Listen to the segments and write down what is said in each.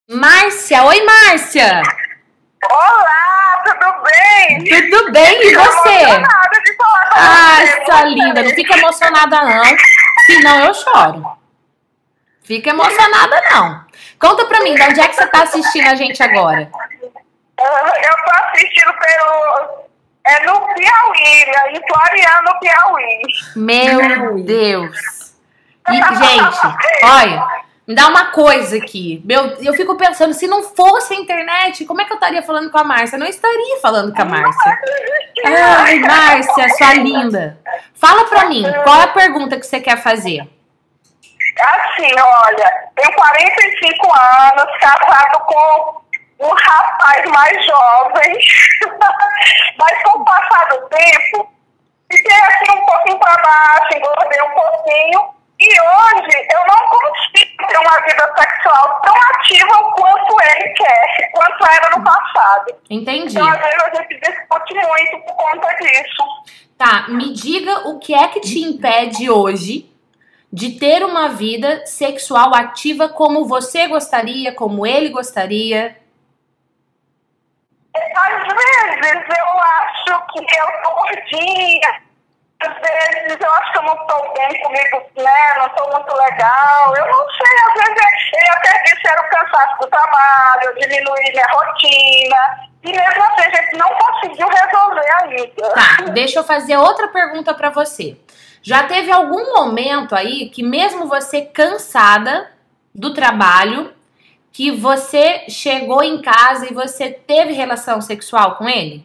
Márcia, oi Márcia! Olá, tudo bem? Tudo bem, e você? Emocionada de falar com Ai, você. sua linda, não fica emocionada não, senão eu choro. Fica emocionada não. Conta pra mim, de onde é que você tá assistindo a gente agora? Eu tô assistindo no Piauí, né? Em Floriano, Piauí. Meu Deus! E, gente, olha, me dá uma coisa aqui. Eu fico pensando, se não fosse a internet, como é que eu estaria falando com a Márcia? Eu não estaria falando com a Márcia. Ai, Márcia, sua linda. Fala pra mim, qual é a pergunta que você quer fazer? Assim, olha, tenho 45 anos, casado com um rapaz mais jovem, mas com o passar do tempo, fiquei assim um pouquinho para baixo, engordei um pouquinho, e hoje eu não consigo ter uma vida sexual tão ativa quanto ele quer, quanto era no passado. Entendi. Então, às vezes, a gente discute muito por conta disso. Tá, me diga o que é que te impede hoje de ter uma vida sexual ativa como você gostaria, como ele gostaria? Às vezes eu acho que eu tô gordinha, às vezes eu acho que eu não estou bem comigo, né? Não estou muito legal. Eu não sei, às vezes ele até disse que era o cansaço do trabalho, eu diminuí minha rotina. E mesmo assim a gente não conseguiu resolver ainda. Tá, deixa eu fazer outra pergunta pra você. Já teve algum momento aí que mesmo você cansada do trabalho, que você chegou em casa e você teve relação sexual com ele?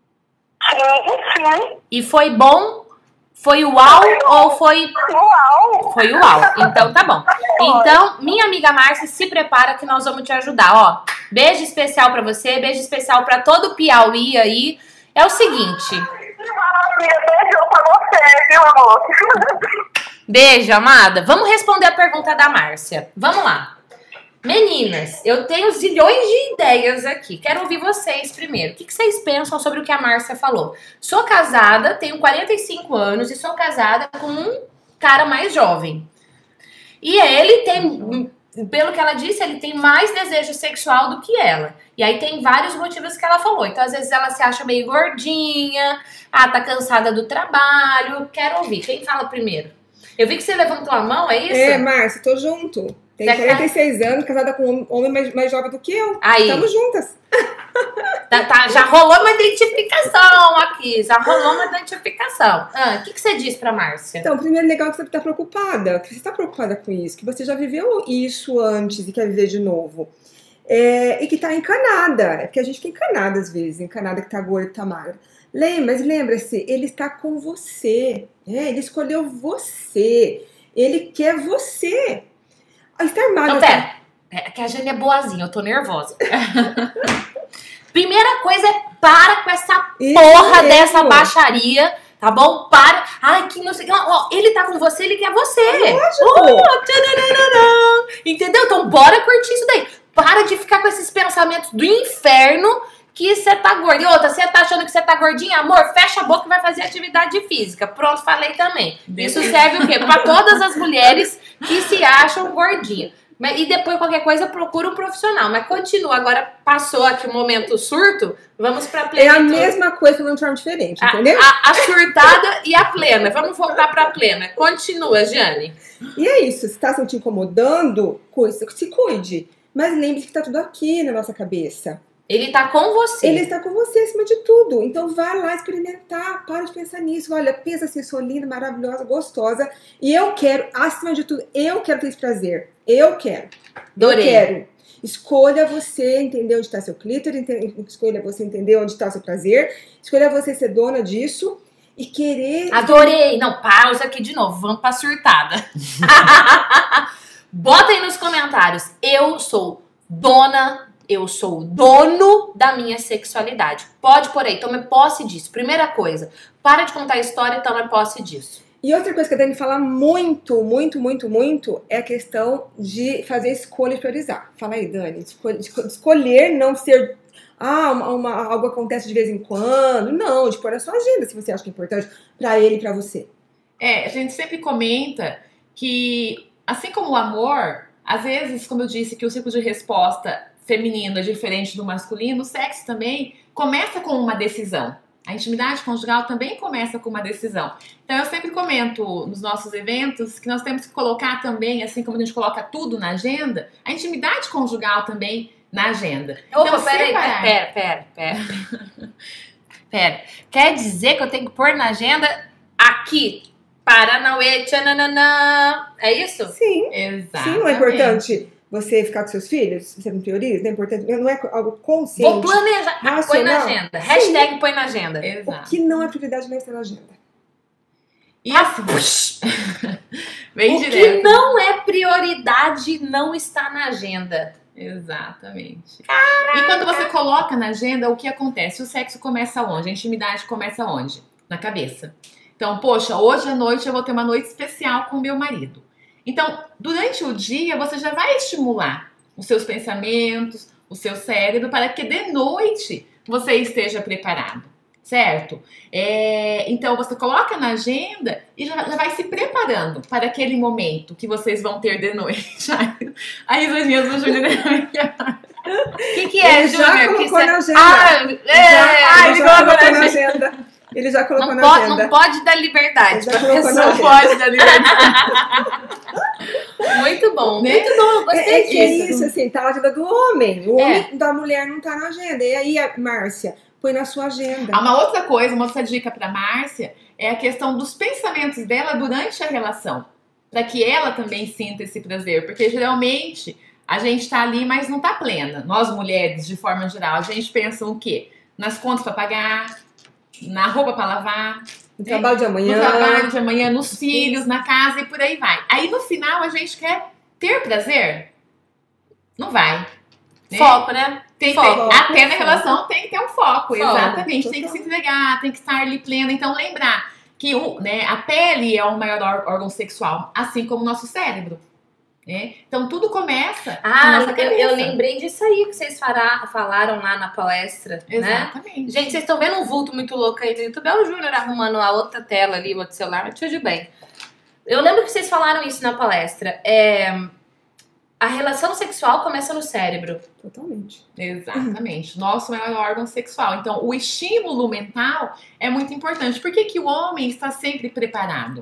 Sim. E foi bom? Foi uau ou foi... Uau! Foi uau. Então tá bom. Então, minha amiga Márcia, se prepara que nós vamos te ajudar, ó. Beijo especial pra você, beijo especial pra todo o Piauí aí. É o seguinte... Maravilha, beijo pra você, viu, amor? Beijo, amada. Vamos responder a pergunta da Márcia. Vamos lá. Meninas, eu tenho zilhões de ideias aqui. Quero ouvir vocês primeiro. O que vocês pensam sobre o que a Márcia falou? Sou casada, tenho 45 anos e sou casada com um cara mais jovem. E ele tem, pelo que ela disse, ele tem mais desejo sexual do que ela. E aí tem vários motivos que ela falou. Então, às vezes ela se acha meio gordinha, tá cansada do trabalho. Quero ouvir. Quem fala primeiro? Eu vi que você levantou a mão, é isso? É, Márcia, tô junto. Tenho 46 anos, casada com um homem mais jovem do que eu. Aí. Estamos juntas. Já rolou uma identificação aqui. Já rolou uma identificação. O que você diz pra Márcia? Então, primeiro, legal que você tá preocupada. Que você tá preocupada com isso. Que você já viveu isso antes e quer viver de novo. E que tá encanada. É porque a gente fica encanada às vezes. Encanada que tá gorda, que tá magra. Mas lembra-se, ele está com você. Ele escolheu você. Ele quer você. Está armado. Então, pera. É que a Jane é boazinha, eu tô nervosa. Primeira coisa é para com essa porra dessa baixaria, tá bom? Para. Ai, que não sei. Ó, ele tá com você, ele quer você. Entendeu? Então bora curtir isso daí. Para de ficar com esses pensamentos do inferno que você tá gorda. E outra, você tá achando que você tá gordinha? Amor, fecha a boca e vai fazer atividade física. Pronto, falei também. Isso serve o quê? Pra todas as mulheres que se acham gordinha. E depois, qualquer coisa, procura um profissional. Mas continua. Agora passou aqui o momento surto, vamos pra plena. É a mesma coisa, falando de forma diferente, entendeu? A surtada e a plena. Vamos voltar pra plena. Continua, Jane. E é isso. Se tá se incomodando, se cuide. Mas lembre-se que tá tudo aqui na nossa cabeça. Ele tá com você. Ele está com você acima de tudo. Então vai lá experimentar. Para de pensar nisso. Olha, pensa assim, sou linda, maravilhosa, gostosa. E eu quero, acima de tudo, eu quero ter esse prazer. Eu quero. Adorei. Eu quero. Escolha você entender onde está seu clítoris. Escolha você entender onde está o seu prazer. Escolha você ser dona disso. E querer... Adorei. Não, pausa aqui de novo. Vamos pra surtada. Bota aí nos comentários. Eu sou o dono da minha sexualidade. Pode por aí, tome posse disso. Primeira coisa, para de contar a história e tome posse disso. E outra coisa que a Dani fala muito, muito, muito, muito é a questão de fazer escolha e priorizar. Fala aí, Dani. Escolher não ser... algo acontece de vez em quando. Não, de pôr na sua agenda, se você acha que é importante pra ele e pra você. A gente sempre comenta que, assim como o amor... Às vezes, como eu disse, que o ciclo de resposta feminino é diferente do masculino, o sexo também começa com uma decisão. A intimidade conjugal também começa com uma decisão. Então, eu sempre comento nos nossos eventos que nós temos que colocar também, assim como a gente coloca tudo na agenda, a intimidade conjugal também na agenda. Opa, Então, pera. Quer dizer que eu tenho que pôr na agenda aqui, Paranauê, tchananã. É isso? Sim. Exatamente. Sim, não é importante você ficar com seus filhos? Você não prioriza? Não é importante? Não é algo consciente? Vou planejar. Põe na agenda. Hashtag põe na agenda. Exato. O que não é prioridade não está na agenda. E assim, bem O direto. que não é prioridade não está na agenda. Exatamente. Caraca. E quando você coloca na agenda, o que acontece? O sexo começa onde? A intimidade começa onde? Na cabeça. Então, poxa, hoje à noite eu vou ter uma noite especial com o meu marido. Então, durante o dia, você já vai estimular os seus pensamentos, o seu cérebro, para que de noite você esteja preparado, certo? Então, você coloca na agenda e já vai se preparando para aquele momento que vocês vão ter de noite. A risadinha do Júnior é melhor. O que é, Ele Júnior? já colocou na agenda. Ele já colocou na agenda. Ele já colocou na agenda. Não pode dar liberdade pra pessoa. Não pode dar liberdade. Muito bom, Né? muito bom. Eu gostei Que é disso. isso, assim, tá na agenda do homem. O homem da mulher não tá na agenda. E aí, Márcia, põe na sua agenda. Uma outra coisa, uma outra dica para Márcia é a questão dos pensamentos dela durante a relação, para que ela também sinta esse prazer, porque geralmente a gente tá ali, mas não tá plena. Nós mulheres, de forma geral, a gente pensa o quê? Nas contas para pagar, na roupa para lavar, No trabalho de amanhã. no trabalho de amanhã, nos filhos, na casa e por aí vai. Aí no final a gente quer ter prazer? Não vai. Né? Foco, né? Tem que Foco. ter, até na relação tem que ter um foco, exatamente. Total. Tem que se entregar, tem que estar ali plena. Então lembrar que a pele é o maior órgão sexual, assim como o nosso cérebro. Né? Então tudo começa na nossa cabeça. Eu lembrei disso aí que vocês falaram lá na palestra, né? Exatamente. Gente, vocês estão vendo um vulto muito louco aí no YouTube? É o Júnior arrumando a outra tela ali, o outro celular, mas tudo bem. Eu lembro que vocês falaram isso na palestra. A relação sexual começa no cérebro. Totalmente. Exatamente. Nosso maior órgão sexual. Então, o estímulo mental é muito importante. Por que que o homem está sempre preparado?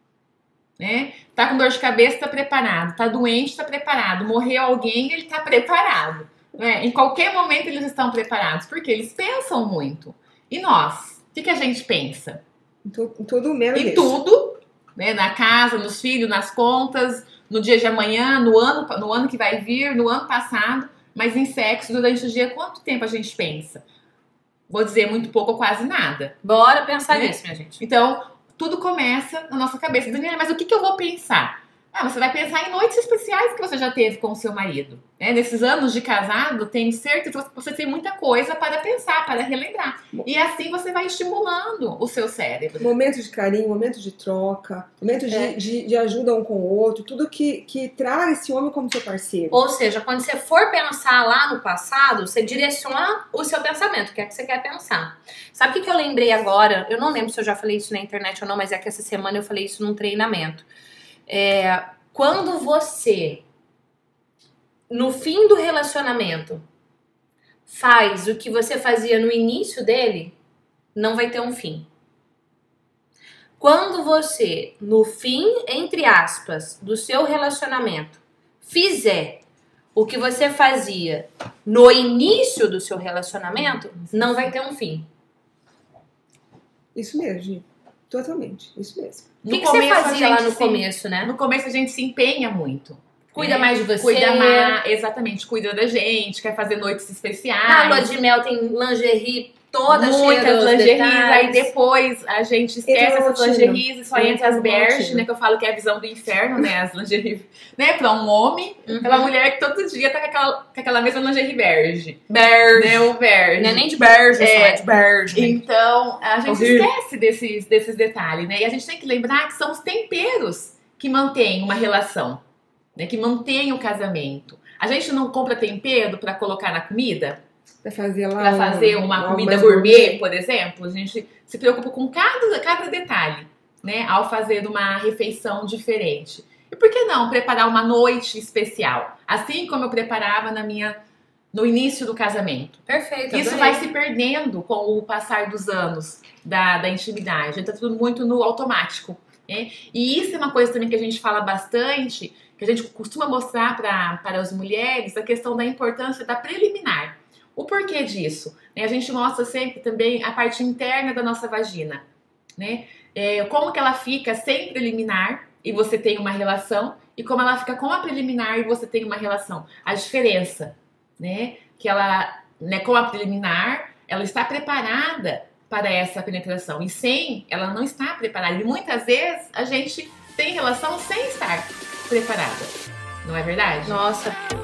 Né? Tá com dor de cabeça, tá preparado. Tá doente, tá preparado. Morreu alguém, ele tá preparado. Né? Em qualquer momento eles estão preparados. Porque eles pensam muito. E nós? O que a gente pensa? Em tudo menos Em isso. tudo. Né? Na casa, nos filhos, nas contas, no dia de amanhã, no ano que vai vir, no ano passado. Mas em sexo, durante o dia, quanto tempo a gente pensa? Vou dizer muito pouco ou quase nada. Bora pensar Né? nisso, minha gente. Então, tudo começa na nossa cabeça. Daniela, mas o que eu vou pensar? Você vai pensar em noites especiais que você já teve com o seu marido. Né? Nesses anos de casado, tenho certeza que você tem muita coisa para pensar, para relembrar. E assim você vai estimulando o seu cérebro. Momentos de carinho, momentos de troca, momentos de ajuda um com o outro, tudo que traga esse homem como seu parceiro. Ou seja, quando você for pensar lá no passado, você direciona o seu pensamento, o que é que você quer pensar. Sabe o que eu lembrei agora? Eu não lembro se eu já falei isso na internet ou não, mas é que essa semana eu falei isso num treinamento. Quando você, no fim do relacionamento, faz o que você fazia no início dele, não vai ter um fim. Quando você, no fim, entre aspas, do seu relacionamento, fizer o que você fazia no início do seu relacionamento, não vai ter um fim. Isso mesmo, Gi. Totalmente. Isso mesmo. O que você fazia lá no começo, né? No começo a gente se empenha muito. Cuida mais de você. Cuida mais, exatamente, cuida da gente, quer fazer noites especiais. Na lua de mel tem lingerie toda cheia muitas dos lingeries, detalhes. aí depois a gente esquece essas lingeries e só entra as berges, né? Que eu falo que é a visão do inferno, né? As lingeries, né? Pra um homem, aquela mulher que todo dia tá com aquela mesma lingerie berge. Berge. Né? O berge. Não é nem de berge, só é de berge. Então, a gente Horrível. esquece desses detalhes, né? E a gente tem que lembrar que são os temperos que mantêm uma relação, né? Que mantêm o casamento. A gente não compra tempero pra colocar na comida? Pra fazer lá Para fazer uma algo comida mais gourmet, por exemplo, a gente se preocupa com cada detalhe, né, ao fazer uma refeição diferente. E por que não preparar uma noite especial? Assim como eu preparava no início do casamento. Perfeito. Isso vai se perdendo com o passar dos anos da intimidade. Tá tudo muito no automático. Né? E isso é uma coisa também que a gente fala bastante, que a gente costuma mostrar para as mulheres, a questão da importância da preliminar. O porquê disso? A gente mostra sempre também a parte interna da nossa vagina. Né? Como que ela fica sem preliminar e você tem uma relação, e como ela fica com a preliminar e você tem uma relação. A diferença, né? Que ela, né, com a preliminar, ela está preparada para essa penetração, e sem, ela não está preparada. E muitas vezes a gente tem relação sem estar preparada. Não é verdade? Nossa.